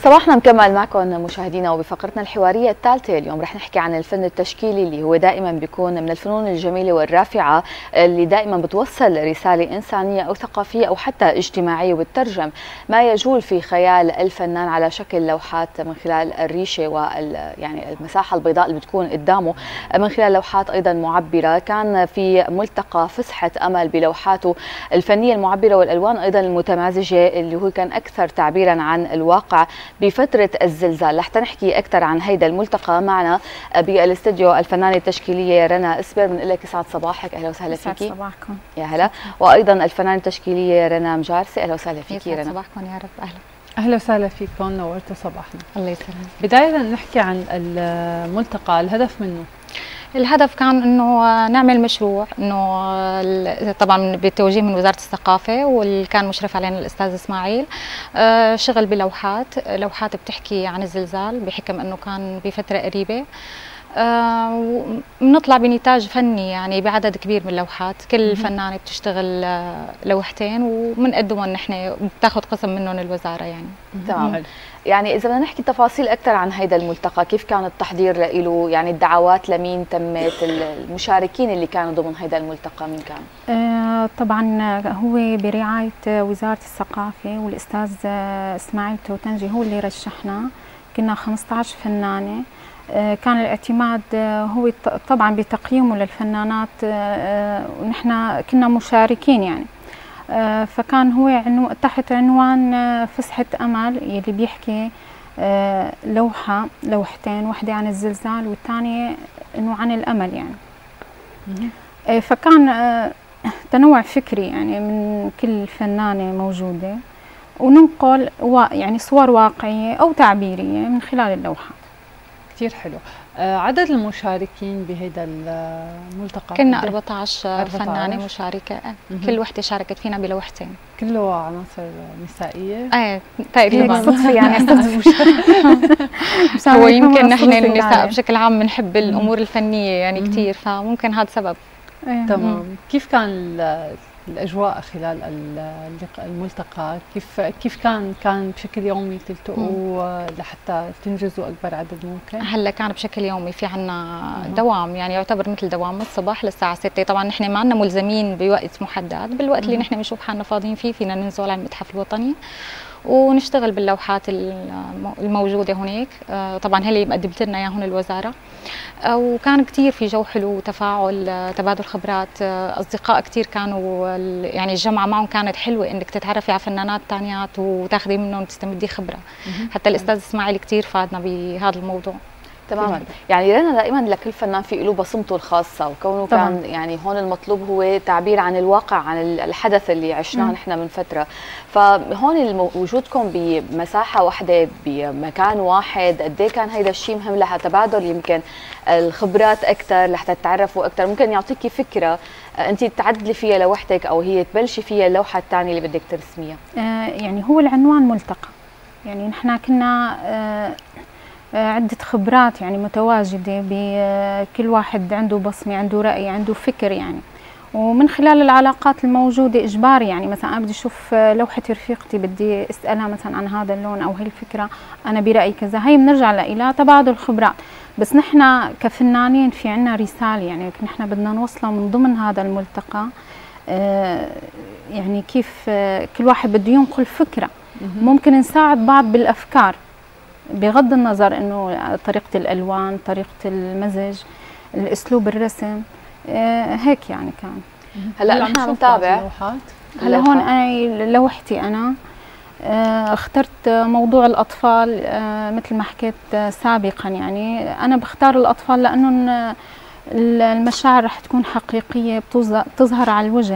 صباحنا مكمل معكم مشاهدينا، وبفقرتنا الحوارية الثالثة اليوم رح نحكي عن الفن التشكيلي اللي هو دائما بيكون من الفنون الجميلة والرافعة اللي دائما بتوصل رسالة إنسانية أو ثقافية أو حتى اجتماعية، وبتترجم ما يجول في خيال الفنان على شكل لوحات من خلال الريشة يعني المساحة البيضاء اللي بتكون قدامه، من خلال لوحات أيضا معبرة. كان في ملتقى فسحة أمل بلوحاته الفنية المعبرة والألوان أيضا المتمازجة اللي هو كان أكثر تعبيرا عن الواقع بفترة الزلزال. رح نحكي أكثر عن هيدا الملتقى معنا بالاستديو الفنانة التشكيلية رنا إسبر. بنقول لك يسعد صباحك، أهلا وسهلا فيكي. يسعد صباحكم. يا هلا. وأيضا الفنانة التشكيلية رنا مجارسي، أهلا وسهلا فيكي رنا. يسعد صباحكم يا رب. أهلا وسهلا فيكم، نورتوا صباحنا. الله يسلمك. بداية نحكي عن الملتقى، الهدف منه. الهدف كان انه نعمل مشروع، انه طبعا بالتوجيه من وزاره الثقافه، واللي كان مشرف علينا الاستاذ اسماعيل، شغل لوحات بتحكي عن الزلزال بحكم انه كان بفتره قريبه. بنطلع بنتاج فني يعني بعدد كبير من اللوحات، كل فنانه بتشتغل لوحتين وبنقدمهم نحن، وبتاخذ قسم منهم الوزاره يعني. تمام. يعني إذا بدنا نحكي تفاصيل أكثر عن هيدا الملتقى، كيف كان التحضير له؟ يعني الدعوات لمين تمت؟ المشاركين اللي كانوا ضمن هيدا الملتقى مين كانوا؟ طبعا هو برعاية وزارة الثقافة والأستاذ إسماعيل توتنجي، هو اللي رشحنا. كنا 15 فنانة. كان الاعتماد هو طبعا بتقييمه للفنانات، ونحن كنا مشاركين يعني. فكان هو تحت عنوان فسحة أمل، يلي بيحكي لوحتين، واحدة عن الزلزال والثانية إنه عن الأمل يعني. فكان تنوع فكري يعني من كل فنانة موجودة، وننقل يعني صور واقعية أو تعبيرية من خلال اللوحات. كثير حلو. عدد المشاركين بهذا الملتقى كنا 14 فنانة مشاركة. كل وحدة شاركت فينا بلوحتين. كله عناصر نسائية؟ ايه تقريبا. صدفة يعني. هو يمكن نحن النساء بشكل عام بنحب الأمور الفنية يعني كثير، فممكن هذا سبب. تمام. كيف كان الأجواء خلال الملتقى؟ كيف كان بشكل يومي تلتقوا لحتى تنجزوا أكبر عدد ممكن؟ هلا كان بشكل يومي، في عنا دوام يعني يعتبر مثل دوام من الصباح للساعة 6. طبعا نحن ما عنا ملزمين بوقت محدد، بالوقت اللي نحن بنشوف حالنا فاضيين فيه فينا ننزل على المتحف الوطني ونشتغل باللوحات الموجودة هناك. طبعا هي اللي قدمت لنا اياهم الوزارة، وكان كثير في جو حلو وتفاعل، تبادل خبرات، اصدقاء كثير كانوا يعني الجمعة معهم كانت حلوة، انك تتعرفي على فنانات ثانيات وتاخذي منهم تستمدي خبرة. حتى الاستاذ اسماعيل كثير فادنا بهذا الموضوع. تماما. يعني رنا دائما لكل فنان في له بصمته الخاصه، وكونه طبعاً كان يعني هون المطلوب هو تعبير عن الواقع، عن الحدث اللي عشناه نحن من فتره. فهون وجودكم بمساحه واحده بمكان واحد، قد ايه كان هيدا الشيء مهم لتبادل يمكن الخبرات اكثر، لحتى تتعرفوا اكثر؟ ممكن يعطيكي فكره انت تعدلي فيها لوحدك او هي تبلشي فيها اللوحه الثانيه اللي بدك ترسميها. يعني هو العنوان ملتقى، يعني نحن كنا عدة خبرات يعني متواجدة، بكل واحد عنده بصمة، عنده رأي، عنده فكر يعني. ومن خلال العلاقات الموجودة إجباري يعني، مثلا أنا بدي أشوف لوحة رفيقتي بدي أسألها مثلا عن هذا اللون أو هي الفكرة، أنا برأيي كذا. هي بنرجع إلى تبادل خبرات. بس نحن كفنانين في عنا رسالة يعني نحن بدنا نوصلها من ضمن هذا الملتقى. يعني كيف كل واحد بده ينقل فكرة، ممكن نساعد بعض بالأفكار بغض النظر انه طريقه الالوان، طريقه المزج، الاسلوب الرسم، هيك يعني كان. هلا نحن عم نتابع هلا هون انا لوحتي انا اخترت موضوع الاطفال. مثل ما حكيت سابقا يعني انا بختار الاطفال لانه المشاعر رح تكون حقيقيه، بتظهر على الوجه.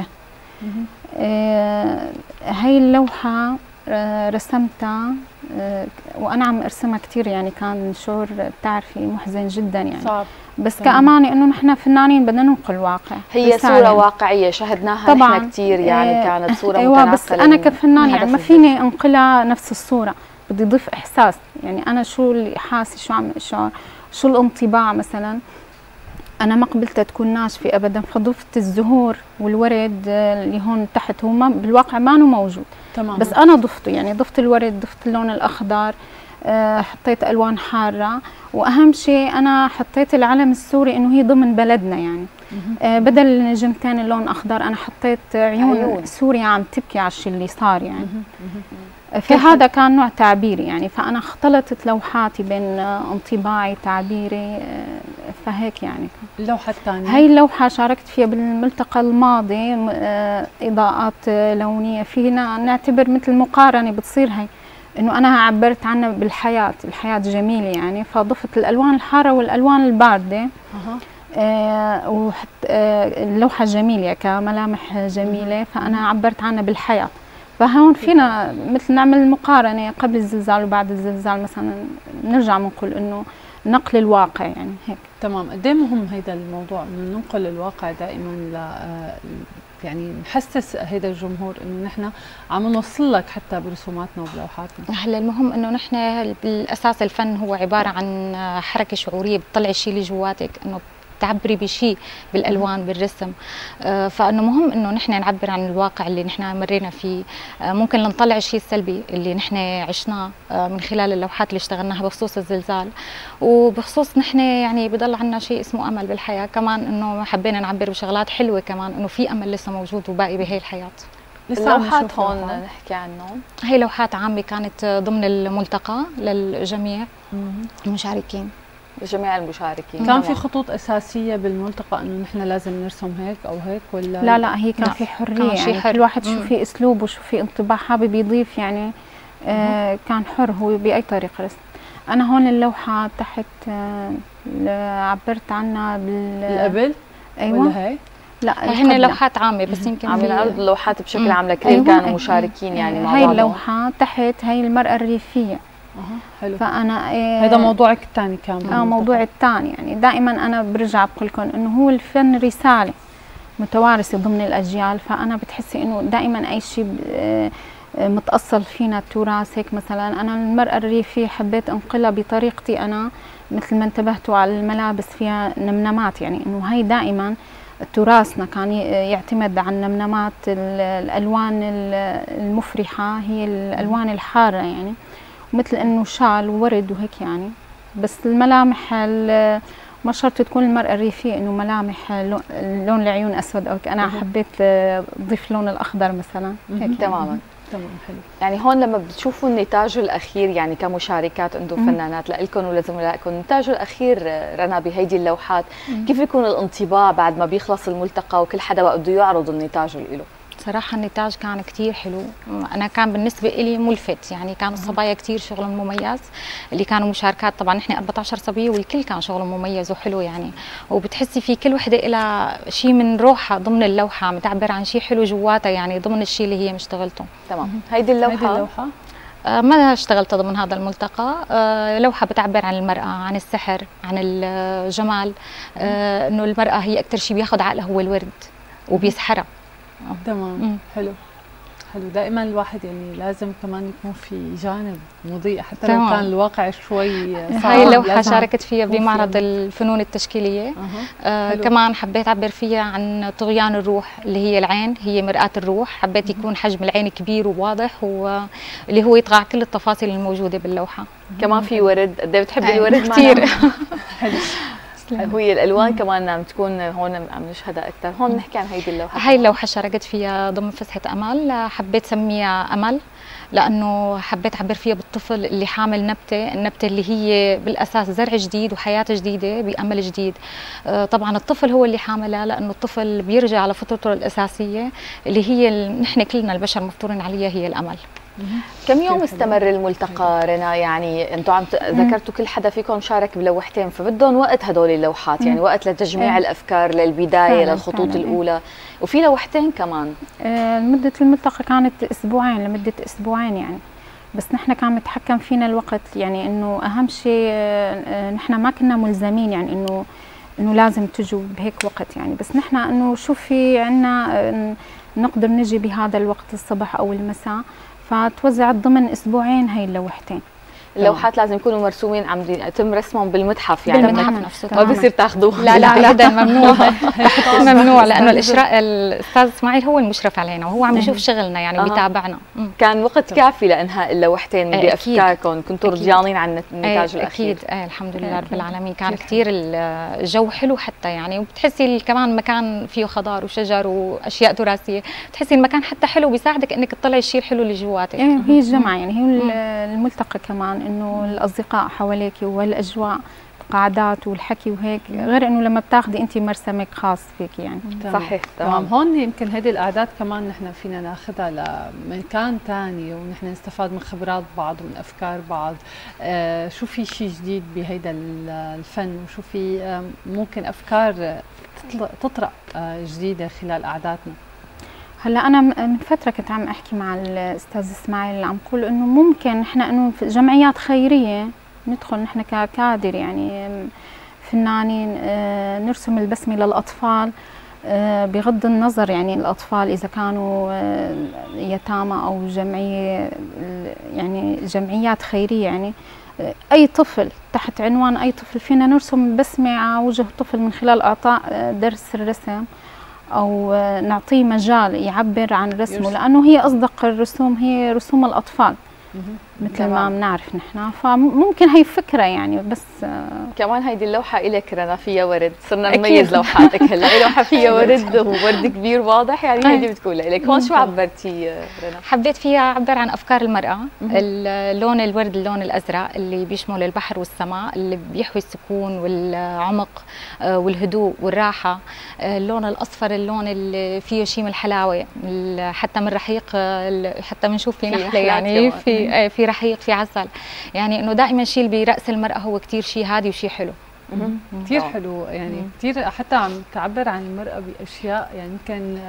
هاي اللوحه رسمتها وانا عم ارسمها كثير، يعني كان شعور بتعرفي محزن جدا يعني. صعب. بس كأمانة انه نحن فنانين بدنا ننقل واقع. هي صورة واقعية شاهدناها نحن كثير يعني. كانت صورة أيوة متناقلة. بس انا كفنان يعني ما فيني انقلها نفس الصورة، بدي اضيف احساس يعني. انا شو اللي حاسة، شو عم اشعر، شو الانطباع مثلا. انا ما قبلتها تكون ناشفة ابدا، فضفت الزهور والورد اللي هون تحت، هو بالواقع ما موجود. تمام. بس انا ضفته يعني، ضفت الورد، ضفت اللون الاخضر، حطيت الوان حاره، واهم شيء انا حطيت العلم السوري انه هي ضمن بلدنا يعني. بدل النجمتين اللون اخضر انا حطيت عيون سوريا عم تبكي على الشيء اللي صار يعني. فهذا كان نوع تعبيري يعني، فانا اختلطت لوحاتي بين انطباعي تعبيري، فهيك يعني. اللوحه الثانيه هي اللوحه شاركت فيها بالملتقى الماضي، اضاءات لونيه، فينا نعتبر مثل مقارنه بتصير هي، انه انا عبرت عنها بالحياه، الحياه جميله يعني، فضفت الالوان الحاره والالوان البارده. وحط اللوحه جميله كملامح جميله، فانا عبرت عنها بالحياه. فهون فينا مثل نعمل مقارنه قبل الزلزال وبعد الزلزال، مثلا نرجع بنقول انه نقل الواقع يعني هيك. تمام. قد ايه مهم هيدا الموضوع، انه ننقل الواقع دائما يعني نحسس هيدا الجمهور انه نحن عم نوصل لك حتى برسوماتنا وبلوحاتنا. هلا المهم انه نحن بالاساس الفن هو عباره عن حركه شعوريه، بتطلعي الشيء اللي جواتك، انه تعبري بشيء بالالوان بالرسم. فانه مهم انه نحن نعبر عن الواقع اللي نحن مرينا فيه. ممكن نطلع الشيء السلبي اللي نحن عشناه من خلال اللوحات اللي اشتغلناها بخصوص الزلزال، وبخصوص نحن يعني بضل عندنا شيء اسمه امل بالحياه كمان، انه حبينا نعبر بشغلات حلوه كمان، انه في امل لسه موجود وباقي بهي الحياه. اللوحات هون نحكي عنهم، هي لوحات عامه كانت ضمن الملتقى للجميع المشاركين. لجميع المشاركين. كان في خطوط اساسيه بالملتقى انه نحن لازم نرسم هيك او هيك ولا لا هي كان في حريه يعني، كل واحد شو في اسلوبه وشو في انطباع حابب يضيف يعني. كان حر هو باي طريقه رسم. انا هون اللوحه تحت عبرت عنها قبل. ايوه ولا هي؟ لا هن لوحات عامه، بس يمكن عم نعرض اللوحات بشكل عام لكل كانوا مشاركين يعني مع بعض. هاي اللوحه تحت هي المراه الريفيه. حلو. فانا هذا موضوعك الثاني كان. موضوعي الثاني يعني. دائما انا برجع بقول لكم انه هو الفن رساله متوارثه ضمن الاجيال، فانا بتحسي انه دائما اي شيء متاصل فينا التراث. هيك مثلا انا المراه الريفيه حبيت انقلها بطريقتي انا، مثل ما انتبهتوا على الملابس فيها نمنمات، يعني انه هي دائما تراثنا كان يعتمد على النمنمات، الالوان المفرحه هي الالوان الحاره يعني، مثل انه شال وورد وهيك يعني. بس الملامح ما شرط تكون المرأة الريفية انه ملامح لون العيون اسود او انا حبيت اضيف اللون الاخضر مثلا هيك. تماما. تمام حلو. يعني هون لما بتشوفوا النتاج الاخير يعني كمشاركات انتم فنانات لكم ولزملائكم، النتاج الاخير رنا بهيدي اللوحات، كيف بيكون الانطباع بعد ما بيخلص الملتقى وكل حدا بده يعرض النتاج له؟ صراحة النتاج كان كتير حلو. أنا كان بالنسبة إلي ملفت يعني، كانوا الصبايا كتير شغلهم مميز اللي كانوا مشاركات. طبعا نحن 14 صبية والكل كان شغلهم مميز وحلو يعني، وبتحسي في كل وحدة لها شيء من روحها ضمن اللوحة، عم تعبر عن شيء حلو جواتها يعني ضمن الشيء اللي هي مشتغلته. تمام. هيدي اللوحة ما اشتغلت ضمن هذا الملتقى. لوحة بتعبر عن المرأة، عن السحر، عن الجمال، إنه المرأة هي أكثر شيء بياخذ عقلها هو الورد وبيسحرها. تمام. حلو. دائما الواحد يعني لازم كمان يكون في جانب مضيء حتى لو كان الواقع شوي صعب. هاي اللوحة شاركت فيها بمعرض الفنون التشكيلية. كمان حبيت أعبر فيها عن طغيان الروح اللي هي العين، هي مرآة الروح. حبيت يكون حجم العين كبير وواضح، واللي هو يطغى كل التفاصيل الموجودة باللوحة. كمان في ورد، قد ايه بتحبي الورد كثير. حلو. هي الالوان كمان عم تكون هون عم نشهدها اكثر. هون نحكي عن هيدي اللوحه. هاي اللوحه شاركت فيها ضمن فسحه امل، حبيت سميها امل لانه حبيت اعبر فيها بالطفل اللي حامل نبته، النبته اللي هي بالاساس زرع جديد وحياه جديده بامل جديد. طبعا الطفل هو اللي حاملها، لانه الطفل بيرجع على فطرته الاساسيه اللي هي نحن كلنا البشر مفطورين عليها، هي الامل. كم يوم استمر الملتقى رنا؟ يعني انتم عم ذكرتوا كل حدا فيكم شارك بلوحتين، فبدهم وقت هدول اللوحات يعني، وقت لتجميع الافكار للبدايه للخطوط الاولى، وفي لوحتين كمان. مده الملتقى كانت اسبوعين، لمده اسبوعين يعني، بس نحن كان متحكم فينا الوقت يعني، انه اهم شيء نحن ما كنا ملزمين يعني انه لازم تجوا بهيك وقت يعني، بس نحن انه شو في عندنا نقدر نجي بهذا الوقت الصبح او المساء، فتوزعت ضمن اسبوعين هي اللوحتين. اللوحات لازم يكونوا مرسومين عم يتم رسمهم بالمتحف يعني بالمتحف نفسه ما بصير تاخذوها. لا لا ابدا ممنوع. ممنوع لانه الاشراق الاستاذ اسماعيل هو المشرف علينا وهو عم يشوف شغلنا يعني وبيتابعنا. كان وقت كافي لانهاء اللوحتين بافكاركم؟ كنتوا رضيانين عن النتاج الاخير؟ اكيد الحمد لله رب العالمين. كان كثير الجو حلو حتى يعني، وبتحسي كمان مكان فيه خضار وشجر واشياء تراثيه، بتحسي المكان حتى حلو بيساعدك انك تطلعي الشيء الحلو اللي جواتك. هي الجمعه يعني هي الملتقى كمان، انه الاصدقاء حواليك والاجواء القعدات والحكي وهيك، غير انه لما بتاخذي انت مرسمك خاص فيك يعني. صحيح تمام. هون يمكن هذه الاعداد كمان نحن فينا ناخذها لمكان ثاني، ونحن نستفاد من خبرات بعض ومن افكار بعض. شو في شيء جديد بهيدا الفن، وشو في ممكن افكار تطرق جديده خلال اعدادنا. هلا انا من فتره كنت عم احكي مع الاستاذ اسماعيل اللي عم بقول انه ممكن نحن انه في جمعيات خيريه ندخل نحن ككادر يعني فنانين نرسم البسمه للاطفال، بغض النظر يعني الاطفال اذا كانوا يتامى او جمعيه يعني جمعيات خيريه يعني اي طفل تحت عنوان اي طفل فينا نرسم بسمه على وجه طفل من خلال اعطاء درس الرسم او نعطيه مجال يعبر عن رسمه، لانه هي اصدق الرسوم هي رسوم الاطفال مثل ما بنعرف نحن. فممكن هي فكره يعني. بس كمان هيدي اللوحه إلك رنا فيها ورد، صرنا نميز لوحاتك هلا. لوحه فيها ورد وورد كبير واضح يعني هيدي بتكون لك. هون شو عبرتي رنا؟ حبيت فيها اعبر عن افكار المراه. اللون الورد اللون الازرق اللي بيشمل البحر والسماء، اللي بيحوي السكون والعمق والهدوء والراحه. اللون الاصفر اللون اللي فيه شيء من الحلاوه، حتى من رحيق، حتى بنشوف في نحله يعني في رحيق في عسل، يعني انه دائما شيء اللي براس المراه هو كثير شيء هادي وشيء حلو. كثير حلو يعني، كثير حتى عم تعبر عن المراه باشياء يعني يمكن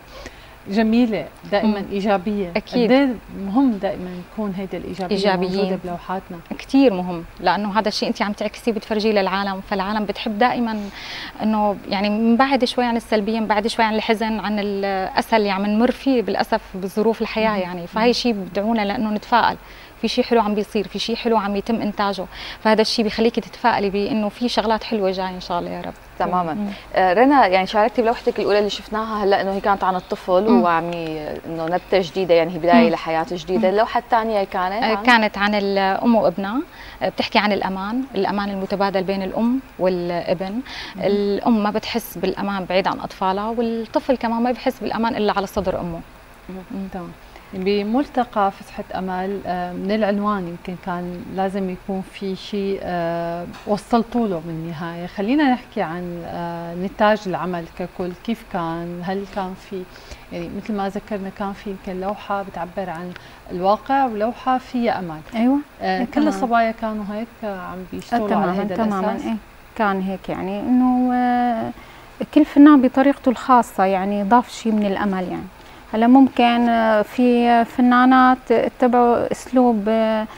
جميله دائما ايجابيه. اكيد مهم دائما يكون هيدي الايجابيه موجوده بلوحاتنا. كثير مهم، لانه هذا الشيء انت عم تعكسيه بتفرجيه للعالم، فالعالم بتحب دائما انه يعني نبعد شوي عن السلبيه، نبعد شوي عن الحزن، عن الاسى اللي عم نمر فيه بالاسف بظروف الحياه يعني. فهي شيء بدعونا لانه نتفائل، في شيء حلو عم بيصير، في شيء حلو عم يتم انتاجه، فهذا الشيء بيخليكي تتفائلي بانه في شغلات حلوه جايه ان شاء الله يا رب. تماما. رنا يعني شاركتي بلوحتك الاولى اللي شفناها هلا انه هي كانت عن الطفل وعم انه نبته جديده يعني هي بدايه لحياه جديده. اللوحه الثانيه كانت عن الام وابنها، بتحكي عن الامان المتبادل بين الام والابن. الام ما بتحس بالامان بعيد عن اطفالها، والطفل كمان ما بحس بالامان الا على صدر امه. تمام. بملتقى فتحة أمل من العنوان يمكن كان لازم يكون في شيء وصلتوا له بالنهاية. خلينا نحكي عن نتاج العمل ككل، كيف كان؟ هل كان في يعني مثل ما ذكرنا كان في يمكن لوحة بتعبر عن الواقع ولوحة فيها أمل؟ أيوة. كل الصبايا كانوا هيك عم بيشتغلوا على هذا الأساس؟ كان هيك يعني إنه كل فنان بطريقته الخاصة يعني ضاف شيء من الأمل يعني. هلا ممكن في فنانات اتبعوا اسلوب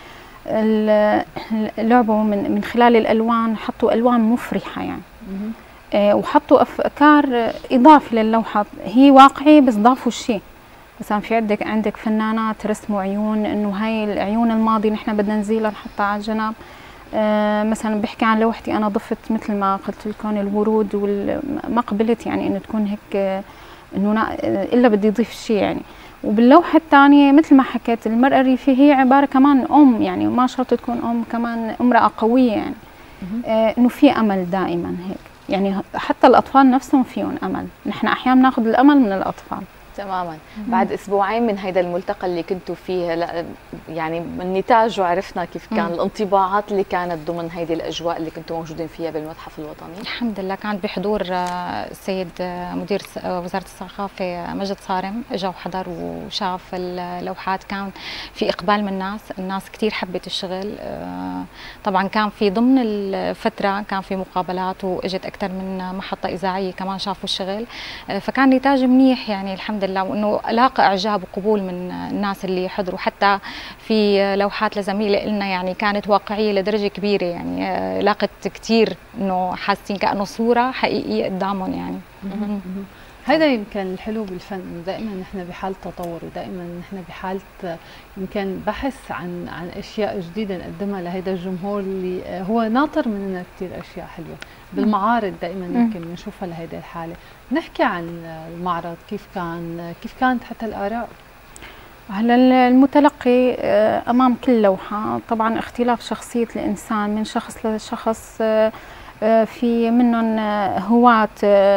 لعبوا من خلال الالوان، حطوا الوان مفرحه يعني وحطوا افكار اضافه للوحه، هي واقعيه بس ضافوا شيء. مثلا في عندك فنانات رسموا عيون، انه هاي العيون الماضي نحن بدنا نزيلها نحطها على الجنب. مثلا بحكي عن لوحتي انا ضفت مثل ما قلت لكم الورود، وما قبلت يعني انه تكون هيك انه الا بدي اضيف شيء يعني. وباللوحه الثانيه مثل ما حكيت المراه الريفيه هي عباره كمان يعني ما شرط تكون كمان امراه قويه يعني. انه في امل دائما هيك يعني، حتى الاطفال نفسهم فيهم امل، نحن احيانا ناخذ الامل من الاطفال. تماما. بعد اسبوعين من هيدا الملتقى اللي كنتوا فيه هلا يعني من نتاجه عرفنا كيف كان الانطباعات اللي كانت ضمن هيدي الاجواء اللي كنتوا موجودين فيها بالمتحف الوطني. الحمد لله كان بحضور السيد مدير وزاره الثقافه مجد صارم، اجى وحضر وشاف اللوحات. كان في اقبال من الناس كثير حبت الشغل. طبعا كان في ضمن الفتره كان في مقابلات واجت اكثر من محطه اذاعيه كمان شافوا الشغل، فكان نتاج منيح يعني الحمد لله، وانه لاقى اعجاب وقبول من الناس اللي حضروا. حتى في لوحات لزميله لنا يعني كانت واقعيه لدرجه كبيره يعني، لاقت كثير انه حاسين كانه صوره حقيقيه قدامهم يعني. هذا يمكن الحلو بالفن، دائما نحن بحال تطور، ودائما نحن بحاله يمكن بحث عن اشياء جديده نقدمها لهيدا الجمهور اللي هو ناطر مننا كثير اشياء حلوه. بالمعارض دائما يمكن بنشوفها لهيدا الحاله. نحكي عن المعرض، كيف كانت حتى الاراء؟ هلا المتلقي امام كل لوحه طبعا اختلاف شخصيه الانسان من شخص لشخص، في منهم هواة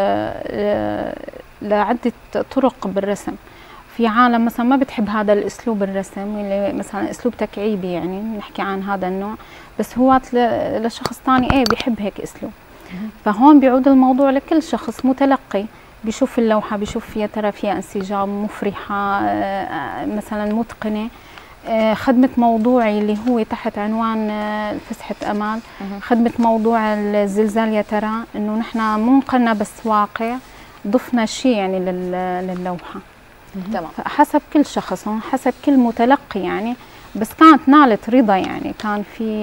لعدة طرق بالرسم. في عالم مثلا ما بتحب هذا الاسلوب الرسم، اللي مثلا اسلوب تكعيبي يعني نحكي عن هذا النوع، بس هواة لشخص ثاني ايه بيحب هيك اسلوب. فهون بيعود الموضوع لكل شخص متلقي، بيشوف اللوحة بيشوف فيها ترى فيها انسجام، مفرحة، مثلا متقنة. خدمة موضوعي اللي هو تحت عنوان فسحة أمال، خدمة موضوع الزلزال يا ترى، إنه نحن مو نقلنا بس واقع، ضفنا شيء يعني للوحة. تمام. حسب كل شخص، حسب كل متلقي يعني، بس كانت نالت رضا يعني، كان في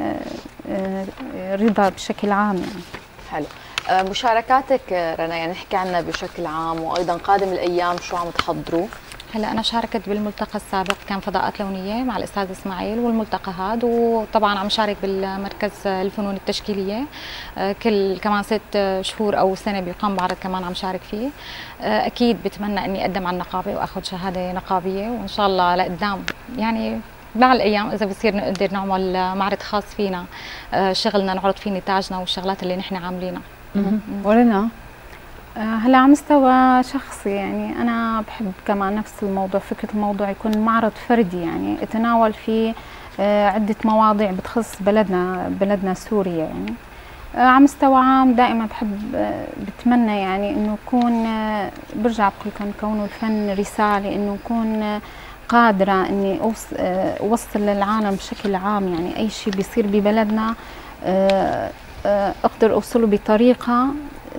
رضا بشكل عام يعني. حلو. مشاركاتك رنا يعني نحكي عنها بشكل عام، وأيضا قادم الأيام شو عم تحضروا؟ هلا انا شاركت بالملتقى السابق كان فضاءات لونيه مع الاستاذ اسماعيل، والملتقى هذا وطبعا عم شارك بالمركز الفنون التشكيليه كمان 6 شهور او سنه بيقام معرض كمان عم شارك فيه. اكيد بتمنى اني اقدم على النقابه واخذ شهاده نقابيه، وان شاء الله لقدام يعني مع الايام اذا بصير نقدر نعمل معرض خاص فينا، شغلنا نعرض فيه نتاجنا والشغلات اللي نحن عاملينها. ورنا هلا على مستوى شخصي يعني انا بحب كمان نفس الموضوع، فكره الموضوع يكون معرض فردي يعني اتناول فيه عده مواضيع بتخص بلدنا سوريا يعني. على مستوى عام دائما بحب بتمنى يعني انه يكون برجع بقول لكم كونه الفن رساله، انه يكون قادره اني اوصل للعالم بشكل عام يعني اي شيء بيصير ببلدنا اقدر اوصله بطريقه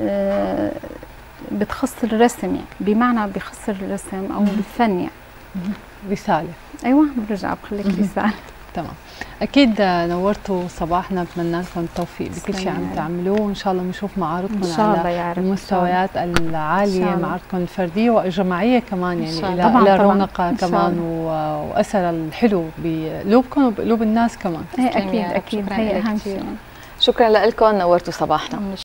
بتخص الرسم يعني، بمعنى بخص الرسم او بالفن يعني. رساله. ايوه برجع بقول لك رساله. تمام. اكيد نورتوا صباحنا، بتمنى لكم التوفيق بكل شيء عم تعملوه، وان شاء الله بنشوف معارضكم على المستويات العاليه، معارضكم الفرديه والجماعيه كمان يعني لها رونقها كمان واثرها الحلو بقلوبكم وبقلوب الناس كمان. اكيد هي اهم شيء. شكرا لكم، نورتوا صباحنا.